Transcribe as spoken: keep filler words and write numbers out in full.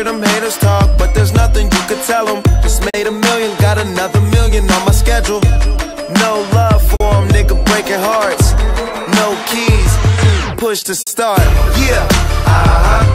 hear them haters talk, but there's nothing you could tell them. Just made a million, got another million on my schedule. No love for them, nigga, breaking hearts. No keys, push to start. Yeah, uh-huh.